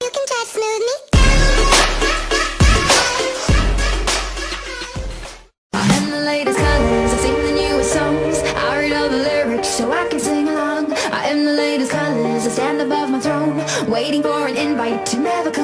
You can touch smooth me. I'm the latest colors, I sing the newest songs. I read all the lyrics so I can sing along. I am the latest colors, I stand above my throne, waiting for an invite to never come.